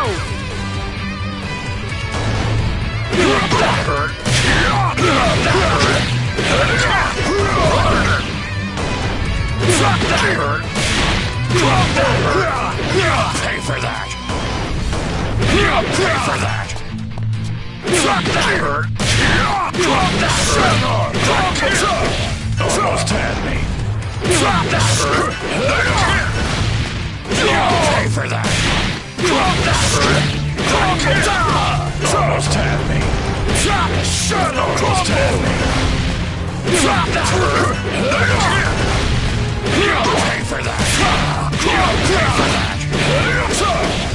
That hurt. That hurt. You'll pay for that. You'll pay for that. That hurt. That hurt. Almost had me. That hurt. You'll pay for that. That hurt. Almost had me. Almost had me. That hurt. You'll pay for that. You'll pay for that.